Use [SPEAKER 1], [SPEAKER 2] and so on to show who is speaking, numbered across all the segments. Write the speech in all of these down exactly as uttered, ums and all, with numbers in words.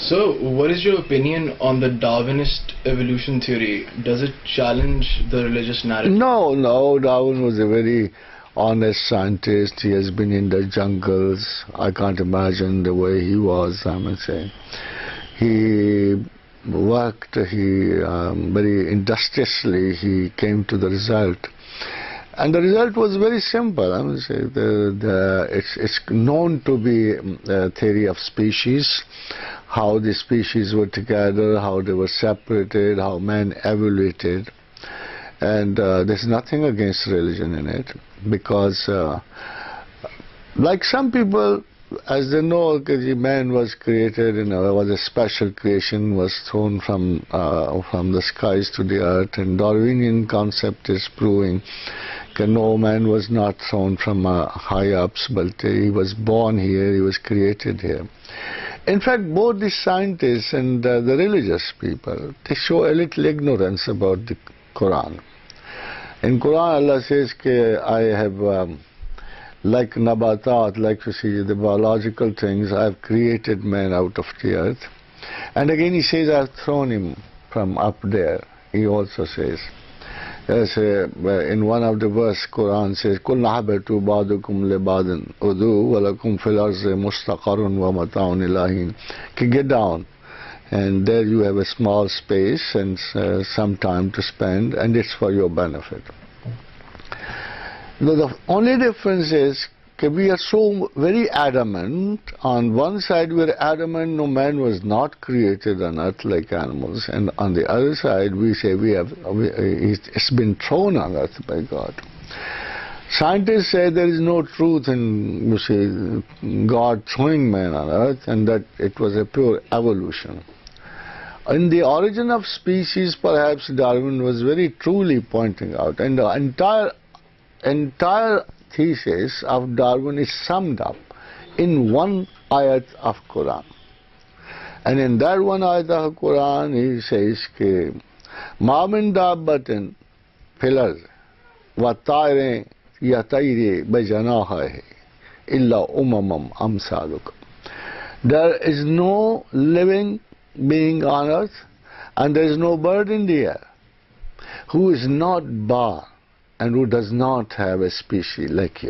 [SPEAKER 1] So, what is your opinion on the Darwinist evolution theory? Does it challenge the religious narrative?
[SPEAKER 2] No, no, Darwin was a very honest scientist. He has been in the jungles. I can't imagine the way he was, I must say. He worked, he um, very industriously, he came to the result. And the result was very simple. I mean, say the, the, it's, it's known to be a theory of species, how the species were together, how they were separated, how man evoluted. And uh, there's nothing against religion in it, because uh, like some people, as they know, man was created, you know, was a special creation, was thrown from, uh, from the skies to the earth, and Darwinian concept is proving no, man was not thrown from uh, high ups, but uh, he was born here, he was created here. In fact, both the scientists and uh, the religious people, they show a little ignorance about the Quran. In Quran, Allah says, I have, um, like nabatat, like you see, the biological things, I have created man out of the earth. And again he says, I have thrown him from up there. He also says. Yes, uh, in one of the verse, Quran says, "Kul nahabatu ba'dukum li ba'din udu wa lakum fil arzi mustaqarrun wa mata'un ilahin." Get down, and there you have a small space and uh, some time to spend, and it's for your benefit. Now, the only difference is we are so very adamant. On one side we are adamant no man was not created on earth like animals, and on the other side we say we have we, it's been thrown on earth by God. Scientists say there is no truth in, you see, God throwing man on earth, and that it was a pure evolution. In the origin of species, perhaps Darwin was very truly pointing out, and the entire entire thesis of Darwin is summed up in one ayat of Quran. And in that one ayat of Quran, he says, ke, "Ma min dabbatin fil ard wa tayrin yatayri bi janahihi illa umamam amsalukum." There is no living being on earth, and there is no bird in the air who is not born and who does not have a species like you.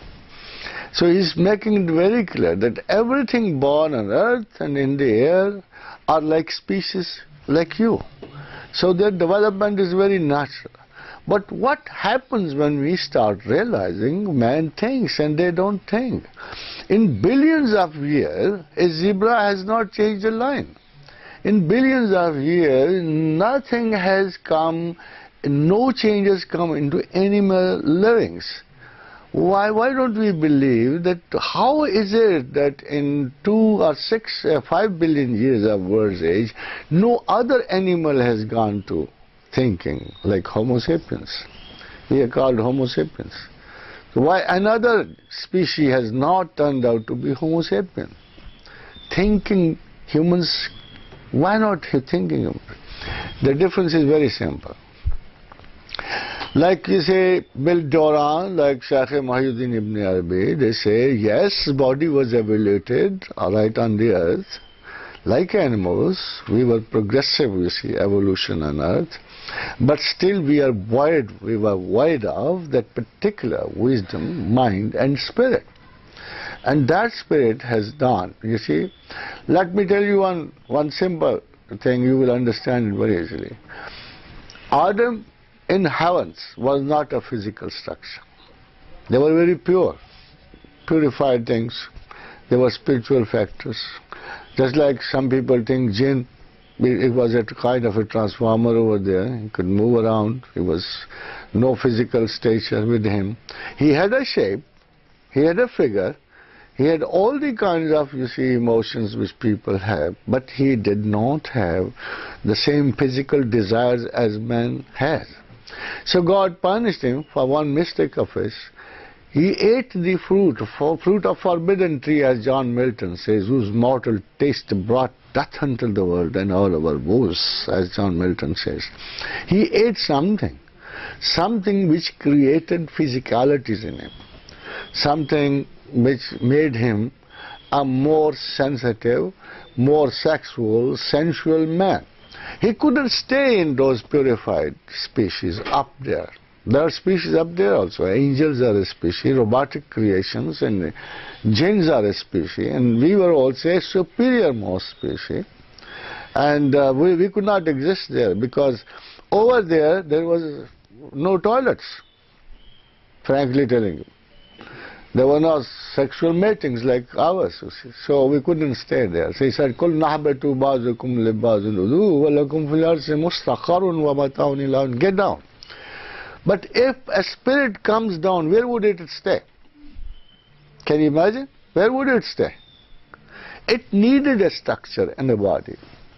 [SPEAKER 2] So he's making it very clear that everything born on earth and in the air are like species like you. So their development is very natural. But what happens when we start realizing man thinks and they don't think? In billions of years, a zebra has not changed a line. In billions of years, nothing has come, no changes come into animal livings. Why, why don't we believe that? How is it that in two or six, uh, five billion years of world's age, no other animal has gone to thinking like Homo sapiens? We are called Homo sapiens. So why another species has not turned out to be Homo sapien? Thinking humans, why not thinking? The difference is very simple. Like you say, Bill Doran, like Shaykh Mahiuddin Ibn Arabi, they say, yes, body was evoluted, right on the earth. Like animals, we were progressive, you see, evolution on earth. But still we are void, we were void of that particular wisdom, mind and spirit. And that spirit has done, you see. Let me tell you one, one simple thing, you will understand it very easily. Adam in heavens was not a physical structure. They were very pure, purified things. They were spiritual factors. Just like some people think jinn, it was a kind of a transformer over there. He could move around. He was no physical stature with him. He had a shape. He had a figure. He had all the kinds of, you see, emotions which people have, but he did not have the same physical desires as man has. So God punished him for one mistake of his. He ate the fruit, for fruit of forbidden tree, as John Milton says, whose mortal taste brought death unto the world and all our woes, as John Milton says. He ate something, something which created physicalities in him, something which made him a more sensitive, more sexual, sensual man. He couldn't stay in those purified species up there. There are species up there also. Angels are a species, robotic creations, and jinns are a species, and we were also a superior most species. And uh, we, we could not exist there because over there, there was no toilets, frankly telling you. There were no sexual matings like ours, you see. So we couldn't stay there. So he said, "Kul nahbatu ba'dukum li ba'din udu wa lakum fil ardi mustaqarrun wa mata'un ila." Get down. But if a spirit comes down, where would it stay? Can you imagine? Where would it stay? It needed a structure and a body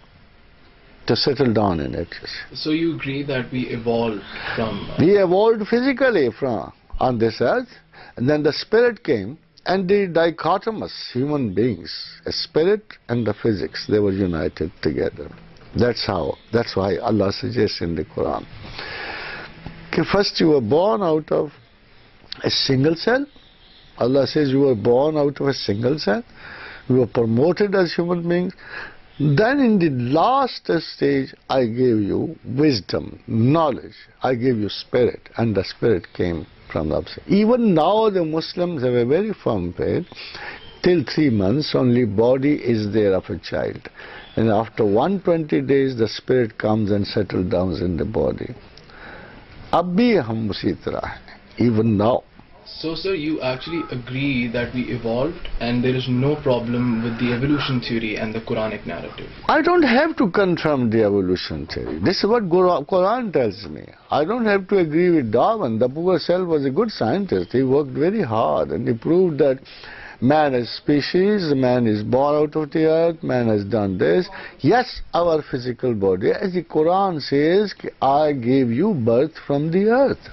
[SPEAKER 2] to settle down in it.
[SPEAKER 1] So you agree that we evolved from... Uh,
[SPEAKER 2] we evolved physically from on this earth, and then the spirit came, and the dichotomous human beings, a spirit and the physics, they were united together. That's how, that's why Allah suggests in the Quran. Okay, first you were born out of a single cell. Allah says you were born out of a single cell. You were promoted as human beings. Then in the last stage, I gave you wisdom, knowledge. I gave you spirit, and the spirit came from the upside. Even now the Muslims have a very firm faith. Till three months, only body is there of a child. And after one hundred twenty days, the spirit comes and settles down in the body. Abhi hum usi tarah hai, even now.
[SPEAKER 1] So, sir, you actually agree that we evolved and there is no problem with the evolution theory and the Quranic narrative?
[SPEAKER 2] I don't have to confirm the evolution theory. This is what Quran tells me. I don't have to agree with Darwin. The poor self was a good scientist. He worked very hard and he proved that man is species, man is born out of the earth, man has done this. Yes, our physical body, as the Quran says, I gave you birth from the earth.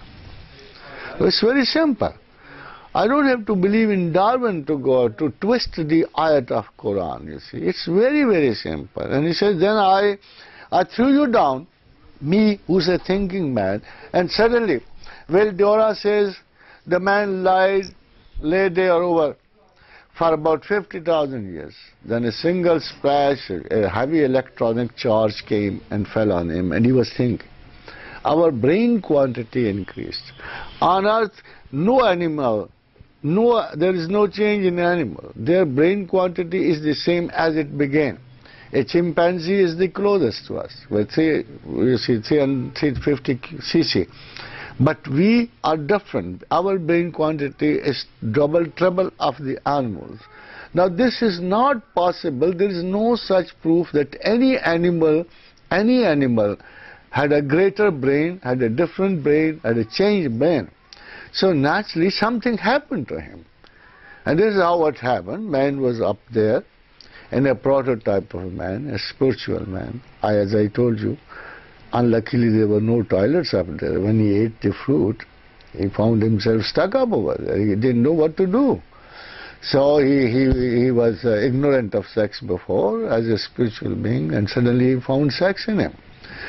[SPEAKER 2] It's very simple. I don't have to believe in Darwin to go to twist the ayat of Quran, you see. It's very, very simple. And he says, then I, I threw you down, me who's a thinking man, and suddenly, well, Dora says, the man lied, lay there over for about fifty thousand years. Then a single splash, a heavy electronic charge came and fell on him, and he was thinking. Our brain quantity increased. On earth, no animal, no, there is no change in animal. Their brain quantity is the same as it began. A chimpanzee is the closest to us, with three, you see, three hundred fifty c c. But we are different. Our brain quantity is double, treble of the animals. Now this is not possible. There is no such proof that any animal, any animal had a greater brain, had a different brain, had a changed brain. So naturally something happened to him. And this is how it happened. Man was up there in a prototype of a man, a spiritual man. I, as I told you, unluckily there were no toilets up there. When he ate the fruit, he found himself stuck up over there. He didn't know what to do. So he, he, he was uh, ignorant of sex before as a spiritual being, and suddenly he found sex in him.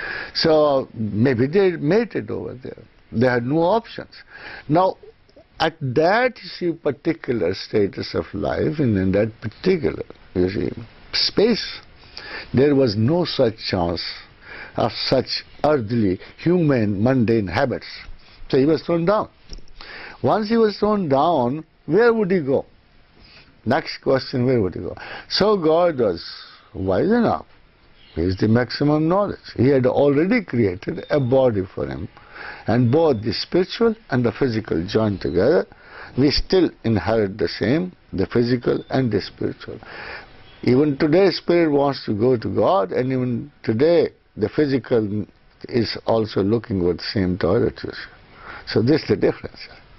[SPEAKER 2] So maybe they mated over there. They had no options. Now, at that you see, particular status of life, and in that particular, you see, space, there was no such chance of such earthly, human, mundane habits. So he was thrown down. Once he was thrown down, where would he go? Next question, where would he go? So God was wise enough. He is the maximum knowledge. He had already created a body for him. And both the spiritual and the physical joined together, we still inherit the same, the physical and the spiritual. Even today, spirit wants to go to God, and even today, the physical is also looking for the same toiletries. So this is the difference.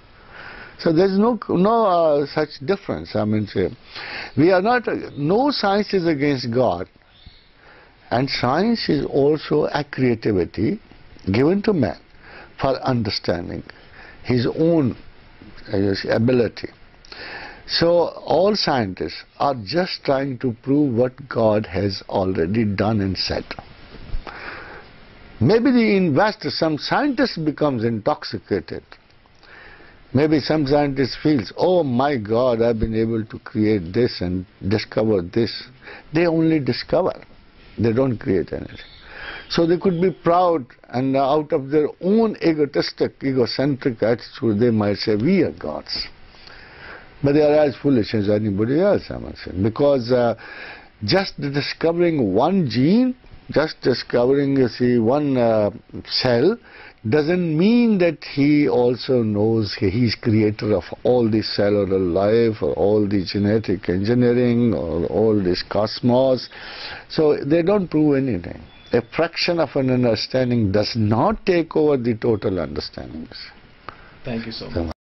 [SPEAKER 2] So there's no no uh, such difference. I mean, say, we are not. Uh, no science is against God, and science is also a creativity given to man for understanding his own uh, ability. So all scientists are just trying to prove what God has already done and said. Maybe the investor, some scientist becomes intoxicated Maybe some scientist feels, oh my God, I've been able to create this and discover this. They only discover. They don't create anything. So they could be proud, and out of their own egotistic, egocentric attitude, they might say, we are gods. But they are as foolish as anybody else, I must say. Because uh, just discovering one gene, just discovering, you see, one uh, cell, doesn't mean that he also knows he is creator of all the cellular life, or all the genetic engineering, or all this cosmos. So they don't prove anything. A fraction of an understanding does not take over the total understandings.
[SPEAKER 1] Thank you so much.